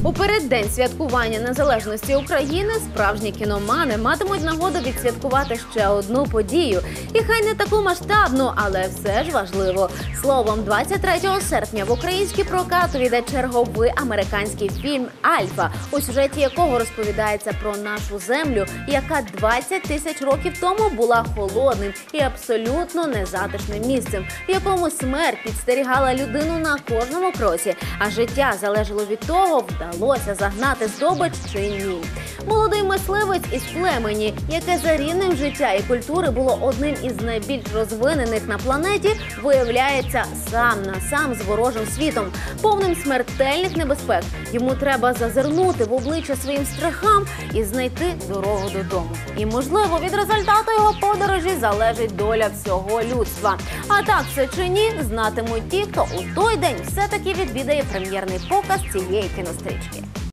У переддень святкування незалежності України справжні кіномани матимуть нагоду відсвяткувати ще одну подію. І хай не таку масштабну, але все ж важливо. Словом, 23 серпня в український прокат увійде черговий американський фільм «Альфа», у сюжеті якого розповідається про нашу землю, яка 20 тисяч років тому була холодним і абсолютно незатишним місцем, в якому смерть підстерігала людину на кожному кроці, а життя залежало від того, вдалося загнати здобич чи ні. Молодий мисливець із племені, яке за рівнем життя і культури було одним із найбільш розвинених на планеті, виявляється сам на сам з ворожим світом, повним смертельних небезпек. Йому треба зазирнути в обличчя своїм страхам і знайти дорогу додому. І, можливо, від результату його подорожі залежить доля всього людства. А так це чи ні, знатимуть ті, хто у той день все-таки відвідає прем'єрний показ цієї кінострічки.